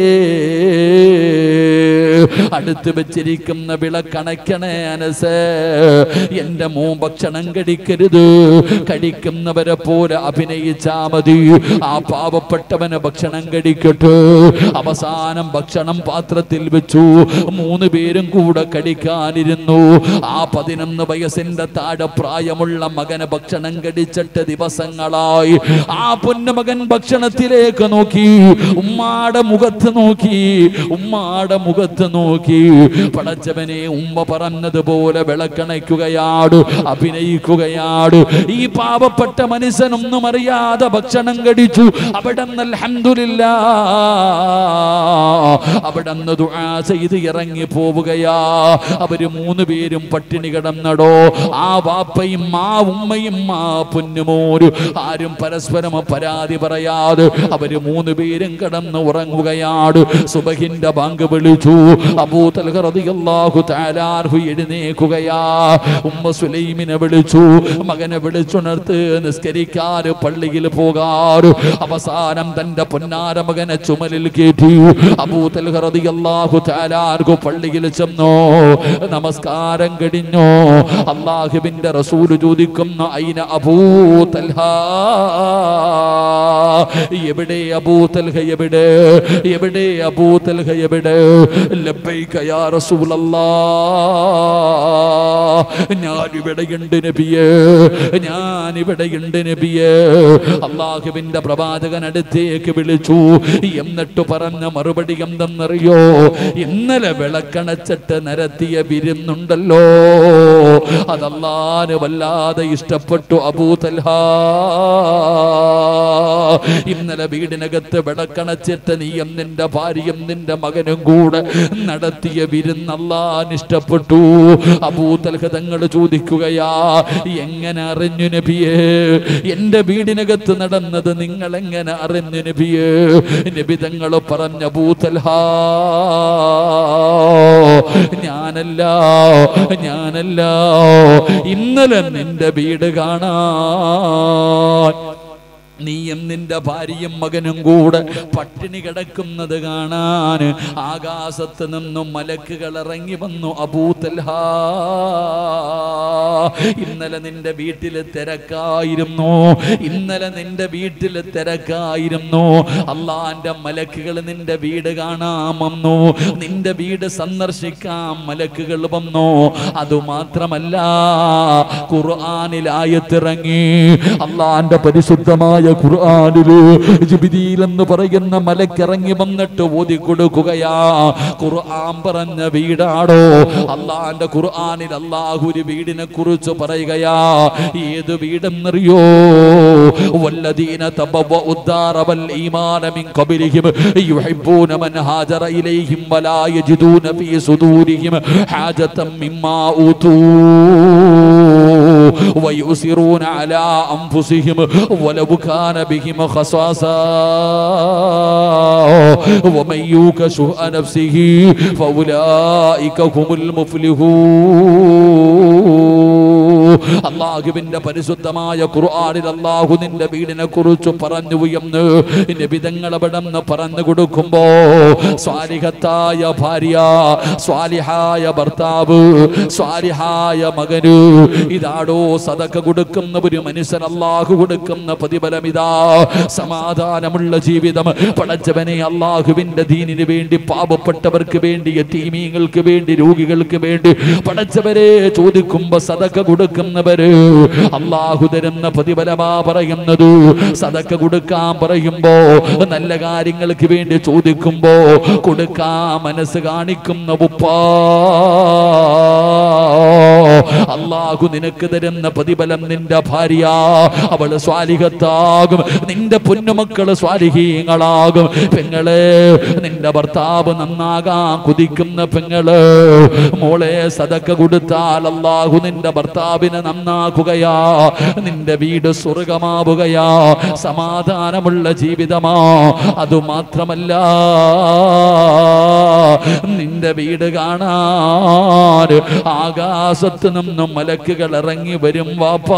അടുത്ത് വെച്ചിരിക്കുന്ന വിളക്കണക്കണേ അനസേ. എന്റെ മോൻ ഭക്ഷണം കഴിക്കരുത്, കഴിക്കുന്നവരെ പോലെ അഭിനയിച്ചാ മതി. ആ പാവപ്പെട്ടവന് ഭക്ഷണം കഴിക്കട്ടെ. അവസാനം ഭക്ഷണം പാത്രത്തിൽ വെച്ചു, മൂന്ന് പേരും കൂടെ കഴിക്കാനിരുന്നു. ആ പതിനൊന്ന് വയസ്സിന്റെ താഴെ പ്രായമുള്ള മകന് ഭക്ഷണം കഴിച്ചിട്ട് ദിവസങ്ങളായി. ആ പൊന്നുമകൻ ഭക്ഷണത്തിലേക്ക് നോക്കി, ഉമ്മാടെ മുഖത്ത് നോക്കി. ഉമ്മാടെ മുഖത്ത് നോക്കി. പടച്ചവനെ, ഉമ്മ പറഞ്ഞതുപോലെ വിളക്കണയ്ക്കുകയാണ്, അഭിനയിക്കുകയാണ്. ഈ പാവപ്പെട്ട മനുഷ്യനൊന്നും അറിയാതെ ഭക്ഷണം കഴിച്ചു. അവിടെന്ന് അൽഹംദുലില്ലാഹ് അവിടെന്ന് ദുആ ചെയ്ത് ഇറങ്ങി പോവുകയാ. അവര് മൂന്ന് പേരും പട്ടിണി കിടന്നടോ. ആ വാപ്പയും ആ ഉമ്മയും ആ പൊന്നുമോര് ആരും പരസ്പരം പരാതി പറയാതെ അവര് മൂന്ന് പേരും കിടന്ന് ഉറങ്ങുകയാണ്. സുബഹിന്റെ ബാങ്ക് വിളിച്ചു. അബൂ തൽഹ റളിയല്ലാഹു തആല അൻഹു എഴുന്നേൽക്കുകയാ. ഉമ്മ സുലൈമിനെ വിളിച്ചു. മകനെ വിളിച്ചുണർത്ത് നിസ്കരിക്കാൻ പള്ളിയിൽ പോകാറ്. അവസാനം തന്റെ പൊന്നാര മകനെ ചുമലിൽ കയറ്റി അബൂ തൽഹ റളിയല്ലാഹു തആല അൻഹു പള്ളിയിൽ ചെന്നു. നമസ്കാരം കഴിഞ്ഞു. അല്ലാഹുവിന്റെ റസൂൽ ചോദിക്കുന്ന ഐന അബൂ തൽഹ, എവിടെ അബൂ തൽഹ, എവിടെ എവിടെ അബൂ തൽഹ, എവിടെ? ലബ്ബൈക യാ റസൂലല്ലാഹ്, ഞാനിവിടെയുണ്ട് നബിയേ, ഞാനിവിടെയുണ്ട് നബിയേ. അല്ലാഹുവിന്റെ പ്രവാചകൻ അടുത്തേക്ക് വിളിച്ചു. എന്നിട്ട് പറഞ്ഞ മറുപടി എന്തെന്നറിയോ? ഇന്നലെ വിളക്കണച്ചിട്ട് നിരത്തിയ വിരുന്നുണ്ടല്ലോ, അതല്ലാഹുവിന് വല്ലാതെ ഇഷ്ടപ്പെട്ടു അബൂ തൽഹ. ഇന്നലെ വീടിനകത്ത് വിളക്കണച്ചിട്ട് നീയും നിന്റെ ഭാര്യയും നിന്റെ മകനും കൂടെ നടത്തിയ വിരുന്ന് അല്ലാഹുവിന് ഇഷ്ടപ്പെട്ടു. അബൂ തൽഹ തങ്ങൾ ചോദിക്കുകയാ, എങ്ങനെ അറിഞ്ഞു നബിയേ? എന്റെ വീടിനകത്ത് നടന്നത് നിങ്ങൾ എങ്ങനെ അറിഞ്ഞു നബിയേ? നബി തങ്ങൾ പറഞ്ഞ, അബൂ തൽഹ, ഞാനല്ല ഞാനല്ല ഇന്നലെ നിന്റെ വീട് കാണാൻ നീയും നിന്റെ ഭാര്യയും മകനും കൂടെ പട്ടിണി കിടക്കുന്നത് കാണാൻ ആകാശത്ത് നിന്നും മലക്കുകൾ ഇറങ്ങി വന്നു. അബൂ തൽഹ, ഇന്നലെ നിന്റെ വീട്ടിൽ തിരക്കായിരുന്നു, ഇന്നലെ നിന്റെ വീട്ടിൽ തിരക്കായിരുന്നു. അള്ളാന്റെ മലക്കുകൾ നിന്റെ വീട് കാണാൻ വന്നു, നിന്റെ വീട് സന്ദർശിക്കാൻ മലക്കുകൾ വന്നു. അതുമാത്രമല്ല, ഖുർആനിൽ ആയത്തിറങ്ങി. അള്ളാന്റെ പരിശുദ്ധമായ ഖുർആനില് ജിബ്രീൽ എന്ന് പറയുന്ന മലക്കിറങ്ങി വന്നിട്ട് ഓതി കൊടുക്കുകയാ. ഖുർആൻ പറഞ്ഞ വീടാണോ? അള്ളാന്റെ ഖുർആനിൽ അല്ലാഹു ഒരു വീടിനെ കുറിച്ച് പറയുകയാ. ഏത് വീടെന്നറിയോ? വല്ലദീന തബവ്വഉ الدار والإيمان من قبلهم يحبون من هاجر إليهم ولا يجدون في صدورهم حاجة مما أوتوا ويؤثرون على أنفسهم ولو كان بهم خصاصة ومن يوق شح نفسه فأولئك هم المفلحون. അല്ലാഹുവിന്റെ പരിശുദ്ധമായ ഖുർആനിൽ അല്ലാഹു നിന്റെ വീടിനെ കുറിച്ച് പറഞ്ഞു എന്ന് നബി തങ്ങൾ അവിടെന്ന് പറഞ്ഞു കൊടുക്കുമ്പോ, സ്വാലിഹത്തായ ഭാര്യ, സ്വാലിഹായ ഭർത്താവ്, സ്വാലിഹായ മകന്, ഇതാടോ സദഖ കൊടുക്കുന്ന ഒരു മനുഷ്യൻ അല്ലാഹു കൊടുക്കുന്ന പ്രതിഫലം. ഇതാ സമാധാനമുള്ള ജീവിതം. പടച്ചവനെ, അല്ലാഹുവിന്റെ ദീനിന് വേണ്ടി, പാവപ്പെട്ടവർക്ക് വേണ്ടി, യതീമീങ്ങൾക്ക് വേണ്ടി, രോഗികൾക്ക് വേണ്ടി പടച്ചവരെ ചോദിക്കുമ്പോ സദഖ കൊടുക്കുന്നവര് അല്ലാഹു തരുന്ന പ്രതിഫലമാ പറയുന്നത്. സദഖ കൊടുക്കാൻ പറയുമ്പോ, നല്ല കാര്യങ്ങൾക്ക് വേണ്ടി ചോദിക്കുമ്പോ കൊടുക്കാൻ മനസ്സ് കാണിക്കുന്ന ഉപ്പാ, അല്ലാഹു നിനക്ക് തരുന്ന പ്രതിഫലം നിന്റെ ഭാര്യ അവള് സ്വാലിഹത്താകും, നിന്റെ പൊന്നുമക്കള് സ്വാലിഹീങ്ങളാകും. പെങ്ങളെ, നിന്റെ ഭർത്താവ് നന്നാകാൻ കുതിക്കുന്ന പെങ്ങള്, മോളെ സദഖ കൊടുത്താൽ അല്ലാഹു നിന്റെ ഭർത്താവിനെ നന്നാക്കുകയാ, നിന്റെ വീട് സ്വർഗമാവുകയാ, സമാധാനമുള്ള ജീവിതമാ. അതുമാത്രമല്ല, നിന്റെ വീട് കാണാൻ ആകാശത്ത് നിന്നും മലക്കുകൾ ഇറങ്ങി വരും വാപ്പാ.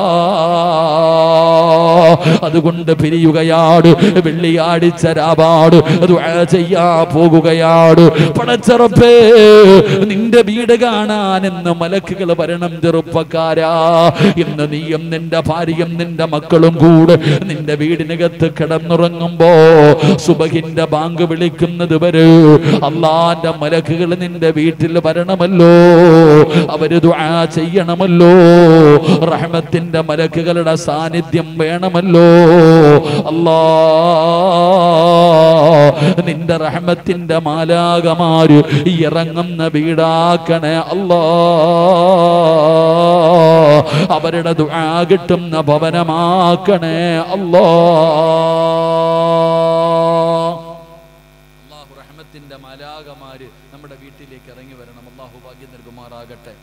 അതുകൊണ്ട് പിരിയുകയാണ്. വെള്ളിയാഴ്ച രാവാട് ദുആ ചെയ്യാ പോകുകയാണ്. പടച്ചറപ്പേ, നിന്റെ വീട് കാണാൻ എന്ന് മലക്കുകൾ വരണം. ചെറുപ്പക്കാരാ, ഇന്ന് നീയും നിന്റെ ഭാര്യയും നിന്റെ മക്കളും കൂടെ നിന്റെ വീടിനകത്ത് കിടന്നുറങ്ങുമ്പോ സുബഹിന്റെ ബാങ്ക് വിളിക്കുന്നത് വരെ അള്ളാന്റെ മലക്കുകൾ നിന്റെ വീട്ടിൽ വരണമല്ലോ, അവര് ദുആ ചെയ്യണമല്ലോ, റഹ്മത്തിന്റെ മലക്കുകളുടെ സാന്നിധ്യം വേണമല്ലോ. അല്ലാഹ് നിന്റെ റഹ്മത്തിന്റെ മാലാകമാര് ഇറങ്ങുന്ന വീടാക്കണേ അല്ലാ. അവരുടെ ദുആ കിട്ടുന്ന ഭവനമാക്കണേ അല്ലാ. അല്ലാഹു റഹ്മത്തിന്റെ മാലാകമാര് നമ്മുടെ വീട്ടിലേക്ക് ഇറങ്ങി വരണം. അല്ലാഹു ഭാഗ്യം നൽകുമാറാകട്ടെ.